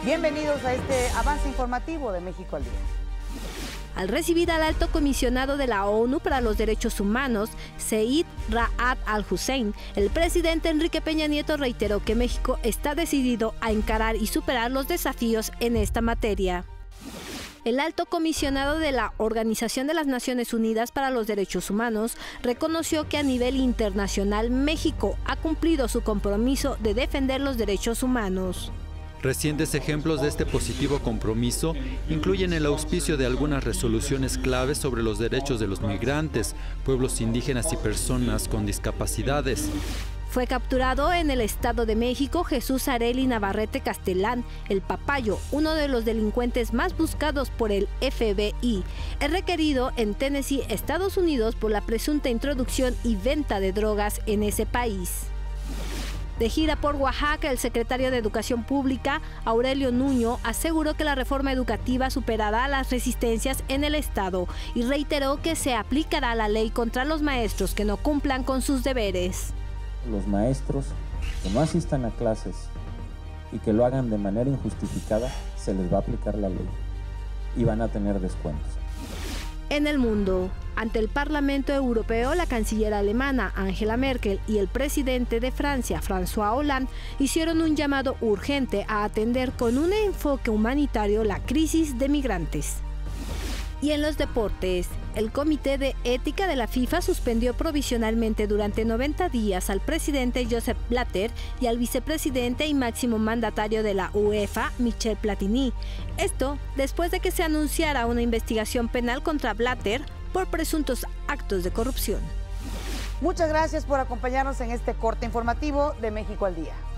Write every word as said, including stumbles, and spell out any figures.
Bienvenidos a este avance informativo de México al Día. Al recibir al alto comisionado de la ONU para los Derechos Humanos, Zeid Ra'ad al-Hussein, el presidente Enrique Peña Nieto reiteró que México está decidido a encarar y superar los desafíos en esta materia. El alto comisionado de la Organización de las Naciones Unidas para los Derechos Humanos reconoció que a nivel internacional México ha cumplido su compromiso de defender los derechos humanos. Recientes ejemplos de este positivo compromiso incluyen el auspicio de algunas resoluciones claves sobre los derechos de los migrantes, pueblos indígenas y personas con discapacidades. Fue capturado en el Estado de México Jesús Areli Navarrete Castelán, el Papayo, uno de los delincuentes más buscados por el F B I. Es requerido en Tennessee, Estados Unidos, por la presunta introducción y venta de drogas en ese país. De gira por Oaxaca, el secretario de Educación Pública, Aurelio Nuño, aseguró que la reforma educativa superará las resistencias en el Estado y reiteró que se aplicará la ley contra los maestros que no cumplan con sus deberes. Los maestros que no asistan a clases y que lo hagan de manera injustificada, se les va a aplicar la ley y van a tener descuentos. En el mundo, ante el Parlamento Europeo, la canciller alemana Angela Merkel y el presidente de Francia, François Hollande, hicieron un llamado urgente a atender con un enfoque humanitario la crisis de migrantes. Y en los deportes, el Comité de Ética de la FIFA suspendió provisionalmente durante noventa días al presidente Josep Blatter y al vicepresidente y máximo mandatario de la UEFA, Michel Platini. Esto después de que se anunciara una investigación penal contra Blatter por presuntos actos de corrupción. Muchas gracias por acompañarnos en este corte informativo de México al Día.